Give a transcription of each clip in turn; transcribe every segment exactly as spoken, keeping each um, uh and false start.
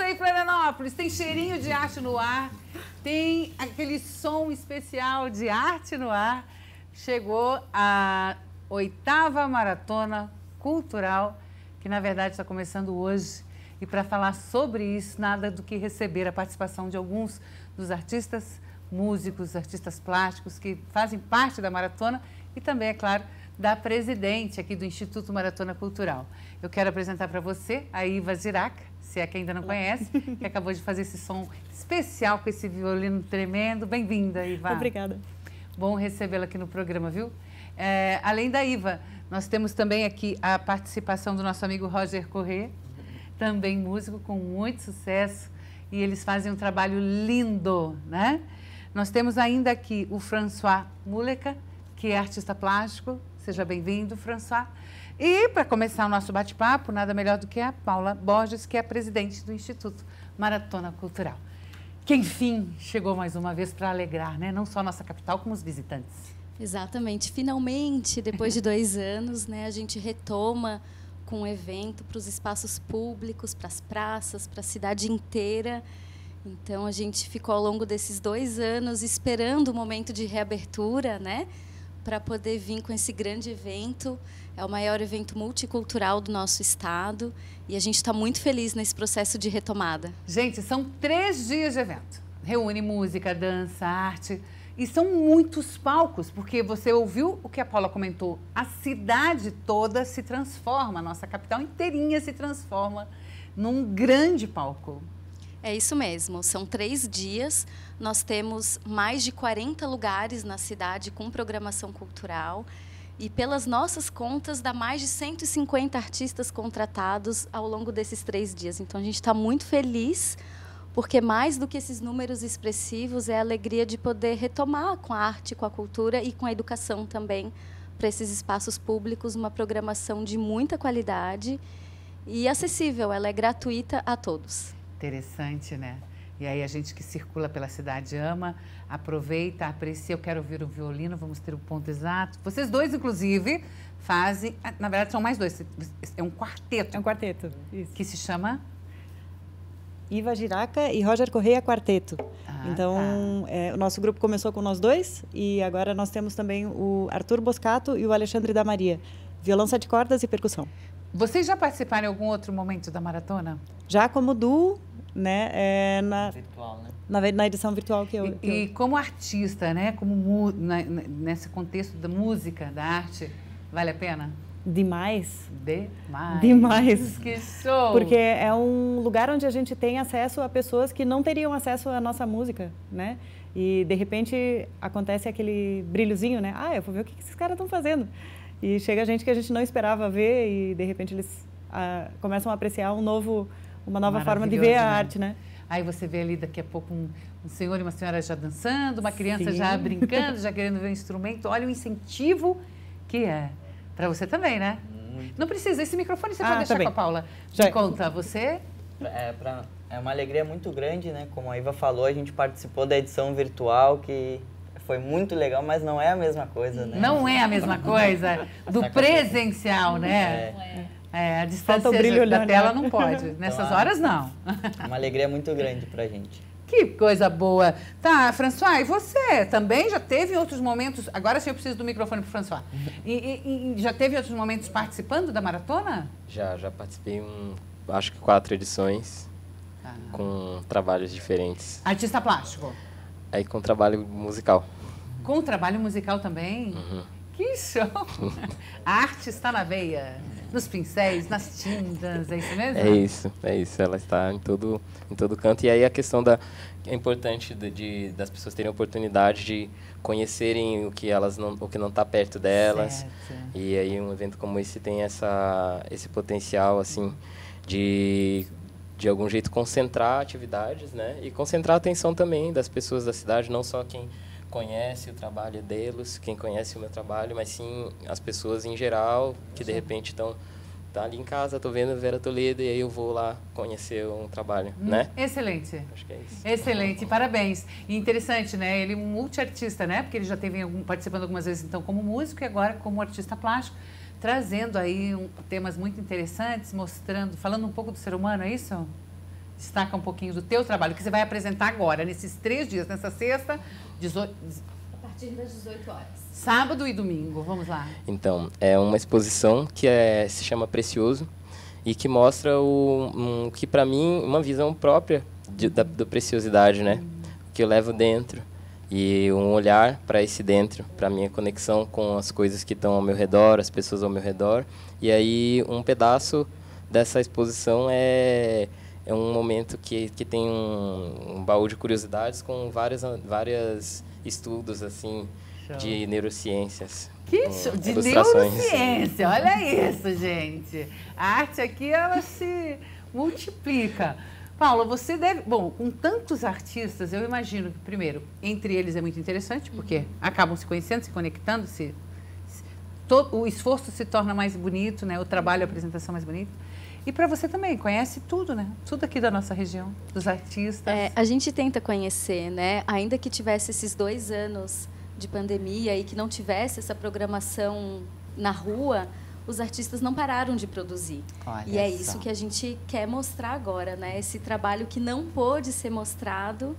aí, Florianópolis, tem cheirinho de arte no ar, tem aquele som especial de arte no ar. Chegou a oitava Maratona Cultural, que na verdade está começando hoje. E para falar sobre isso, nada do que receber a participação de alguns dos artistas, músicos, artistas plásticos que fazem parte da maratona e também, é claro, da presidente aqui do Instituto Maratona Cultural. Eu quero apresentar para você a Iva Giraca, se é que ainda não conhece, que acabou de fazer esse som especial com esse violino tremendo. Bem-vinda, Iva. Obrigada. Bom recebê-la aqui no programa, viu? É, além da Iva, nós temos também aqui a participação do nosso amigo Roger Corrêa, também músico com muito sucesso, e eles fazem um trabalho lindo, né? Nós temos ainda aqui o François Muleca, que é artista plástico. Seja bem-vindo, François. E, para começar o nosso bate-papo, nada melhor do que a Paula Borges, que é a presidente do Instituto Maratona Cultural. Que, enfim, chegou mais uma vez para alegrar, né? Não só a nossa capital, como os visitantes. Exatamente. Finalmente, depois de dois anos, né, a gente retoma com um evento para os espaços públicos, para as praças, para a cidade inteira. Então, a gente ficou ao longo desses dois anos esperando o momento de reabertura, né, para poder vir com esse grande evento. É o maior evento multicultural do nosso estado e a gente está muito feliz nesse processo de retomada. Gente, são três dias de evento. Reúne música, dança, arte e são muitos palcos, porque você ouviu o que a Paula comentou, a cidade toda se transforma, a nossa capital inteirinha se transforma num grande palco. É isso mesmo, são três dias, nós temos mais de quarenta lugares na cidade com programação cultural e pelas nossas contas dá mais de cento e cinquenta artistas contratados ao longo desses três dias. Então a gente está muito feliz, porque mais do que esses números expressivos é a alegria de poder retomar com a arte, com a cultura e com a educação também para esses espaços públicos uma programação de muita qualidade e acessível, ela é gratuita a todos. Interessante, né? E aí a gente que circula pela cidade ama, aproveita, aprecia. Eu quero ouvir o violino, vamos ter o ponto exato. Vocês dois, inclusive, fazem... Na verdade, são mais dois. É um quarteto. É um quarteto, isso. Que se chama? Iva Giraca e Roger Corrêa Quarteto. Ah, então, tá. é, o nosso grupo começou com nós dois e agora nós temos também o Arthur Boscato e o Alexandre da Maria. Violão, sete cordas e percussão. Vocês já participaram em algum outro momento da maratona? Já como duo, né? É, na, virtual, né? Na, na edição virtual que eu... Que e, eu... e como artista, né? Como mu, na, nesse contexto da música, da arte, vale a pena? Demais. Demais. Demais. Que show! Porque é um lugar onde a gente tem acesso a pessoas que não teriam acesso à nossa música, né? E, de repente, acontece aquele brilhozinho, né? Ah, eu vou ver o que esses caras estão fazendo. E chega gente que a gente não esperava ver e, de repente, eles ah, começam a apreciar um novo, uma nova forma de ver a arte, né? Aí você vê ali daqui a pouco um, um senhor e uma senhora já dançando, uma criança Sim. já brincando, já querendo ver o instrumento. Olha o incentivo que é. Para você também, né? Muito. Não precisa. Esse microfone você Ah, pode deixar tá bem. com a Paula. Já. Me conta, você... É, pra, é uma alegria muito grande, né? Como a Iva falou, a gente participou da edição virtual, que foi muito legal, mas não é a mesma coisa, né? Não é a mesma coisa do presencial, né? É. É, a distância Falta o brilho da olhando, tela né? não pode. Nessas Claro. horas, não. É uma alegria muito grande pra gente. Que coisa boa. Tá, François, e você também já teve em outros momentos... Agora sim eu preciso do microfone para o François. E, e, e já teve em outros momentos participando da maratona? Já, já participei em, acho que quatro edições, Ah. com trabalhos diferentes. Artista plástico. Aí com trabalho musical. Com trabalho musical também? Uhum. Que show! A arte está na veia, nos pincéis, nas tintas, é isso mesmo? É isso, é isso. Ela está em todo, em todo canto. E aí a questão da... É importante de, de, das pessoas terem a oportunidade de conhecerem o que elas não, o que não está perto delas. Certo. E aí um evento como esse tem essa, esse potencial, assim, de... de algum jeito concentrar atividades, né? E concentrar a atenção também das pessoas da cidade, não só quem conhece o trabalho deles, quem conhece o meu trabalho, mas sim as pessoas em geral que de repente estão tá ali em casa, tô vendo Vera Toledo e aí eu vou lá conhecer um trabalho, Hum, né? Excelente. Acho que é isso. Excelente, parabéns. E interessante, né? Ele é um multiartista, né? Porque ele já teve algum, participando algumas vezes então como músico e agora como artista plástico, trazendo aí um, temas muito interessantes, mostrando, falando um pouco do ser humano, é isso? destaca um pouquinho do teu trabalho, que você vai apresentar agora, nesses três dias, nessa sexta, dezoito... A partir das dezoito horas. Sábado e domingo, vamos lá. Então, é uma exposição que é, se chama Precioso e que mostra o um, que, para mim, uma visão própria de, da, da preciosidade, né? Que eu levo dentro e um olhar para esse dentro, para minha conexão com as coisas que estão ao meu redor, as pessoas ao meu redor. E aí um pedaço dessa exposição é é um momento que que tem um, um baú de curiosidades com várias várias estudos assim show. De neurociências. Que show de neurociência! Olha isso, gente. A arte aqui ela se multiplica. Paula, você deve... Bom, com tantos artistas, eu imagino que, primeiro, entre eles é muito interessante, porque acabam se conhecendo, se conectando, se, se, todo, o esforço se torna mais bonito, né? O trabalho, a apresentação mais bonita. E para você também, conhece tudo, né? Tudo aqui da nossa região, dos artistas. É, a gente tenta conhecer, né? Ainda que tivesse esses dois anos de pandemia e que não tivesse essa programação na rua, os artistas não pararam de produzir. Olha e é só. Isso que a gente quer mostrar agora, né? Esse trabalho que não pôde ser mostrado.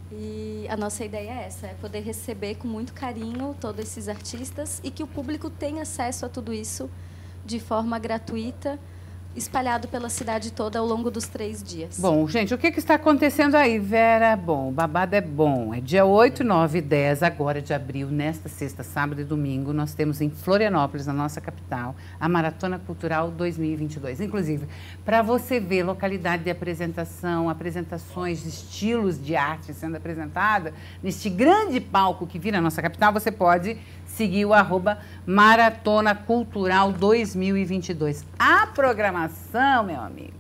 E a nossa ideia é essa, é poder receber com muito carinho todos esses artistas e que o público tenha acesso a tudo isso de forma gratuita, espalhado pela cidade toda ao longo dos três dias. Bom, gente, o que, que está acontecendo aí, Vera? Bom, o babado é bom. É dia oito, nove e dez, agora de abril, nesta sexta, sábado e domingo, nós temos em Florianópolis, na nossa capital, a Maratona Cultural dois mil e vinte e dois. Inclusive, para você ver localidade de apresentação, apresentações, estilos de arte sendo apresentada, neste grande palco que vira a nossa capital, você pode seguir o arroba Maratona Cultural dois mil e vinte e dois. A programação, meu amigo,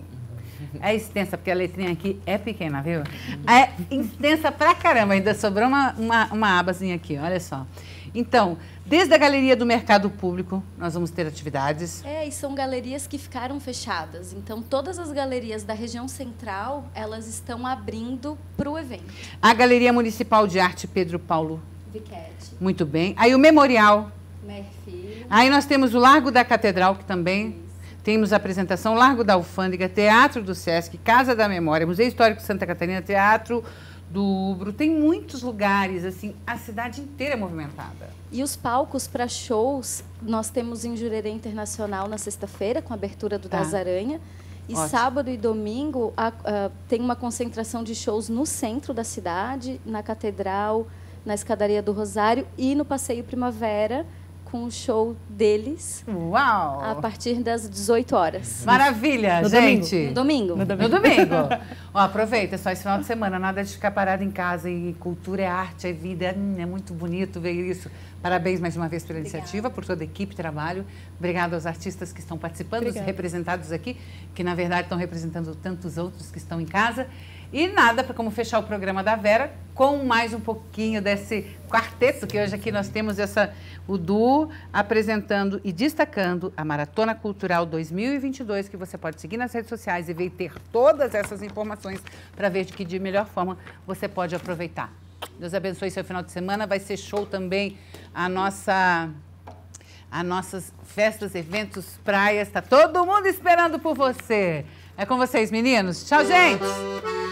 é extensa, porque a letrinha aqui é pequena, viu? É extensa pra caramba, ainda sobrou uma, uma, uma abazinha aqui, olha só. Então, desde a Galeria do Mercado Público, nós vamos ter atividades. É, e são galerias que ficaram fechadas. Então, todas as galerias da região central, elas estão abrindo para o evento. A Galeria Municipal de Arte Pedro Paulo Viquete. Muito bem. Aí o Memorial. Merfilho. Aí nós temos o Largo da Catedral, que também isso. Temos a apresentação, Largo da Alfândega, Teatro do Sesc, Casa da Memória, Museu Histórico de Santa Catarina, Teatro do Ubro. Tem muitos lugares, assim, a cidade inteira é movimentada. E os palcos para shows, nós temos em Jurerê Internacional na sexta-feira, com a abertura do tá. Das Aranha. E ótimo. Sábado e domingo a, a, tem uma concentração de shows no centro da cidade, na Catedral, na Escadaria do Rosário e no Passeio Primavera, com o show deles. Uau! A partir das dezoito horas. Maravilha, no gente! Domingo. No domingo. No domingo. No domingo. Ó, aproveita, é só esse final de semana, nada de ficar parado em casa. E cultura é arte, é vida, hum, é muito bonito ver isso. Parabéns mais uma vez pela Obrigada. Iniciativa, por toda a equipe, trabalho. Obrigado aos artistas que estão participando, Obrigada. Os representados aqui, que na verdade estão representando tantos outros que estão em casa. E nada para como fechar o programa da Vera com mais um pouquinho desse quarteto, que hoje aqui nós temos essa, o duo apresentando e destacando a Maratona Cultural dois mil e vinte e dois, que você pode seguir nas redes sociais e ver ter todas essas informações para ver de que de melhor forma você pode aproveitar. Deus abençoe seu final de semana, vai ser show também a nossa... as nossas festas, eventos, praias, está todo mundo esperando por você. É com vocês, meninos. Tchau, gente!